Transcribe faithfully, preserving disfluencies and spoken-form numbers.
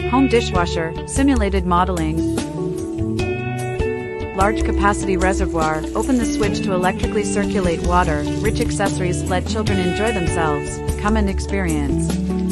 home dishwasher, simulated modeling. Large capacity reservoir, open the switch to electrically circulate water. Rich accessories, let children enjoy themselves. Come and experience.